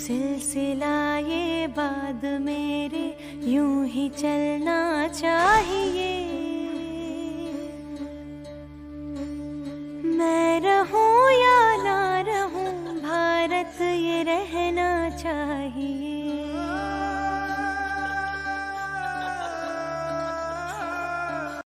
सिलसिला ये बाद मेरे यूं ही चलना चाहिए। मैं रहूं या ना रहूं, भारत ये रहना चाहिए।